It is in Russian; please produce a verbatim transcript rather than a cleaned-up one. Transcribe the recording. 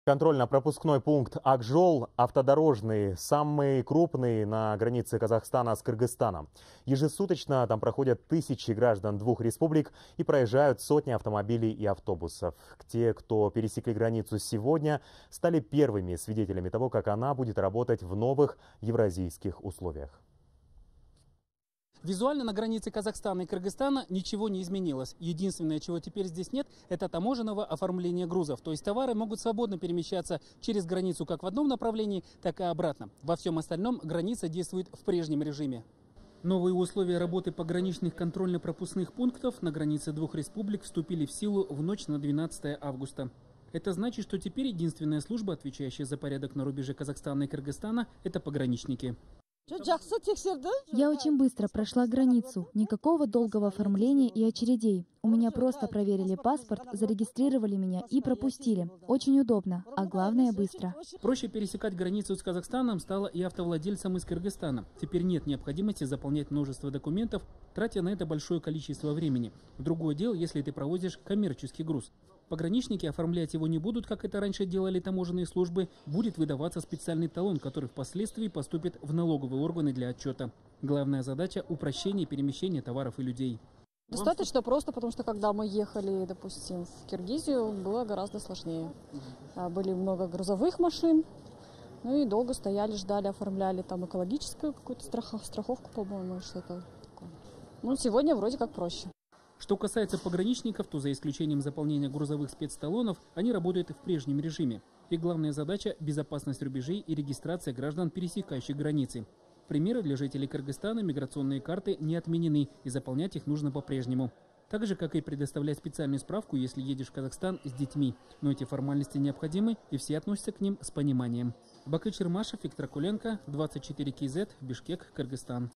Контрольно-пропускной пункт Акжол автодорожный, самый крупный на границе Казахстана с Кыргызстаном. Ежесуточно там проходят тысячи граждан двух республик и проезжают сотни автомобилей и автобусов. Те, кто пересекли границу сегодня, стали первыми свидетелями того, как она будет работать в новых евразийских условиях. Визуально на границе Казахстана и Кыргызстана ничего не изменилось. Единственное, чего теперь здесь нет, это таможенного оформления грузов. То есть товары могут свободно перемещаться через границу как в одном направлении, так и обратно. Во всем остальном граница действует в прежнем режиме. Новые условия работы пограничных контрольно-пропускных пунктов на границе двух республик вступили в силу в ночь на двенадцатое августа. Это значит, что теперь единственная служба, отвечающая за порядок на рубеже Казахстана и Кыргызстана, это пограничники. Я очень быстро прошла границу. Никакого долгого оформления и очередей. У меня просто проверили паспорт, зарегистрировали меня и пропустили. Очень удобно, а главное быстро. Проще пересекать границу с Казахстаном стало и автовладельцам из Кыргызстана. Теперь нет необходимости заполнять множество документов, тратя на это большое количество времени. Другое дело, если ты провозишь коммерческий груз. Пограничники оформлять его не будут, как это раньше делали таможенные службы. Будет выдаваться специальный талон, который впоследствии поступит в налоговые органы для отчета. Главная задача – упрощение перемещения товаров и людей. Достаточно просто, потому что когда мы ехали, допустим, в Киргизию, было гораздо сложнее. Были много грузовых машин, ну и долго стояли, ждали, оформляли там экологическую какую-то страховку, по-моему, что-то такое. Ну, сегодня вроде как проще. Что касается пограничников, то за исключением заполнения грузовых спецталонов, они работают в прежнем режиме. Их главная задача – безопасность рубежей и регистрация граждан, пересекающих границы. К примеру, для жителей Кыргызстана миграционные карты не отменены, и заполнять их нужно по-прежнему. Так же, как и предоставлять специальную справку, если едешь в Казахстан с детьми. Но эти формальности необходимы, и все относятся к ним с пониманием. Бакы Чермашев, Виктор Акуленко, двадцать четыре кей зет, Бишкек, Кыргызстан.